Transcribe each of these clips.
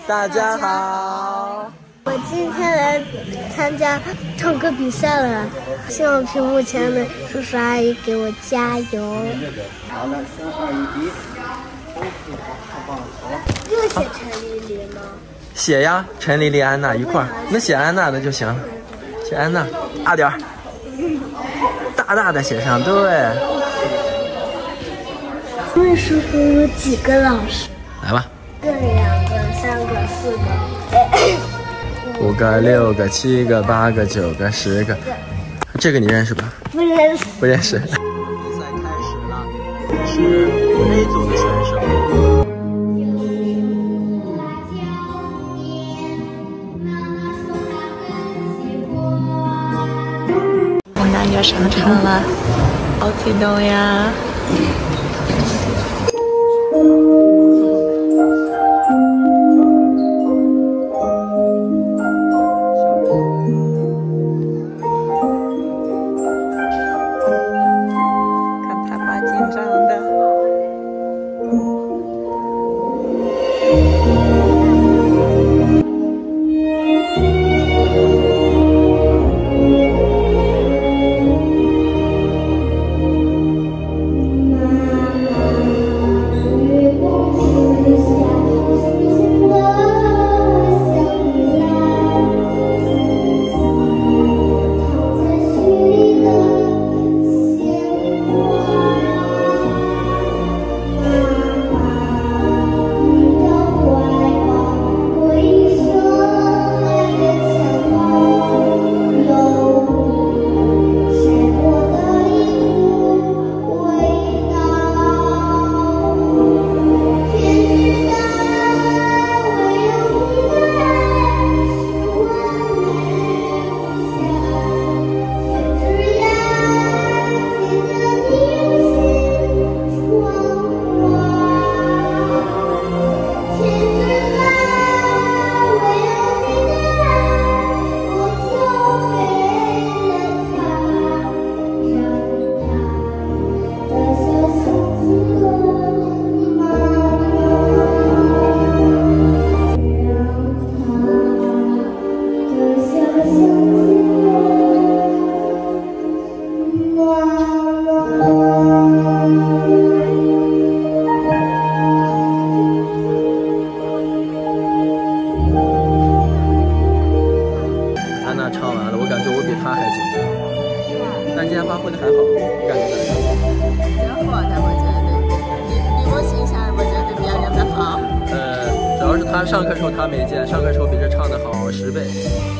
大家好。 我今天来参加唱歌比赛了，希望屏幕前的叔叔阿姨给我加油。 好了，3、2、1，太棒了，好了。 又写陈丽丽吗？ 写呀，陈丽丽、安娜一块儿，那写安娜的就行了。写安娜，大点儿，大大的写上，对。 问叔叔有几个老师？ 来吧。 1个、2个、3个、4个、 5个、6个、7个、8个、9个、10个。这个你认识吧？ 不认识。 不认识。比赛开始了，是 A 组的选手。 我们要上场了，好激动呀！ 安娜唱完了，我感觉我比她还紧张。但今天发挥的还好，感觉怎么样？ 挺好的，我觉得比我形象，我觉得表演的好。 主要是她上课时候她没见，上课时候比这唱的好10倍。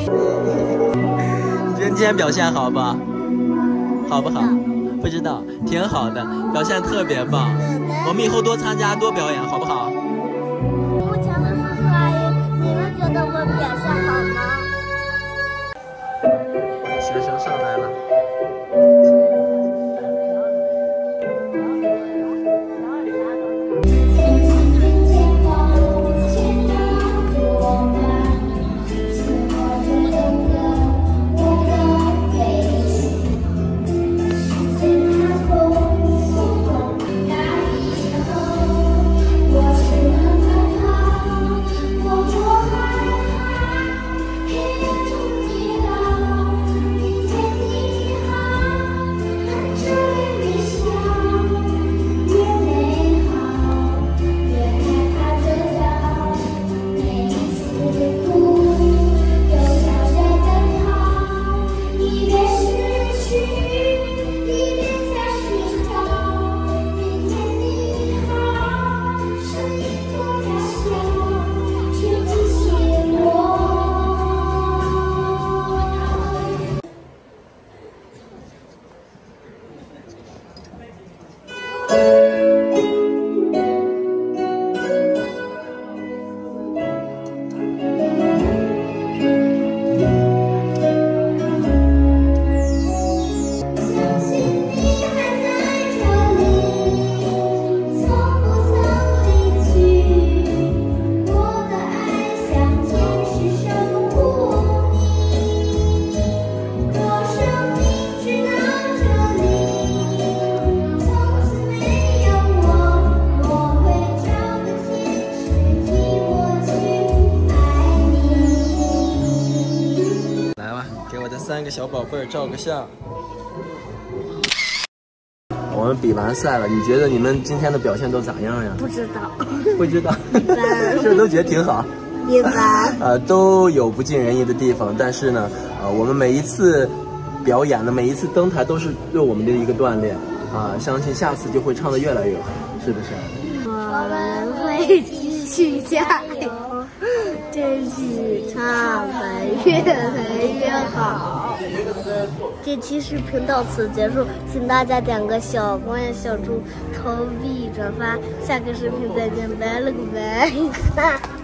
你觉得今天表现好不好？好不好？不知道，挺好的，表现特别棒。我们以后多参加，多表演，好不好？ 目前的叔叔阿姨，你们觉得我表现好吗？ 学生上来了。 我 3个小宝贝儿照个相。我们比完赛了，你觉得你们今天的表现都咋样呀？ 不知道， 不知道， 一般， 是不是都觉得挺好？ 一般。 都有不尽人意的地方，但是呢，我们每一次表演的每一次登台都是对我们的一个锻炼啊，相信下次就会唱得越来越好，是不是？ 我们会继续加油，争取唱得越来越好。这期视频到此结束，请大家点个小关注、小猪、投币、转发，下个视频再见，拜了个拜。